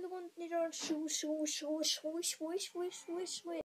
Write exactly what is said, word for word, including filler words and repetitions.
we're going to need our shoes, shoes, shoes, swish, swish, swish, swish, swish.